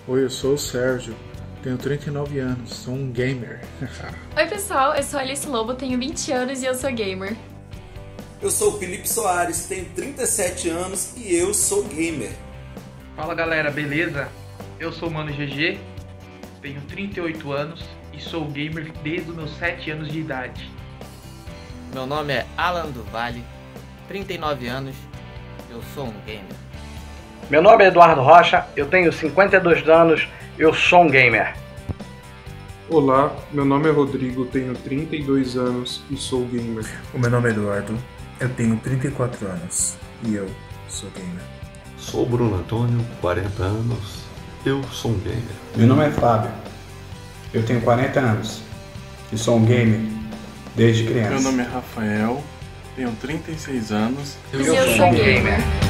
Oi, eu sou o Sérgio, tenho 39 anos, sou um gamer. Oi pessoal, eu sou a Alice Lobo, tenho 20 anos e eu sou gamer. Eu sou o Felipe Soares, tenho 37 anos e eu sou gamer. Fala galera, beleza? Eu sou o Mano GG, tenho 38 anos e sou gamer desde os meus 7 anos de idade. Meu nome é Alan do Vale, 39 anos, eu sou um gamer. Meu nome é Eduardo Rocha, eu tenho 52 anos, eu sou um gamer. Olá, meu nome é Rodrigo, tenho 32 anos e sou gamer. O meu nome é Eduardo, eu tenho 34 anos e eu sou gamer. Sou o Bruno Antônio, 40 anos, eu sou um gamer. Meu nome é Fábio, eu tenho 40 anos e sou um gamer desde criança. Meu nome é Rafael, tenho 36 anos e eu sou um gamer.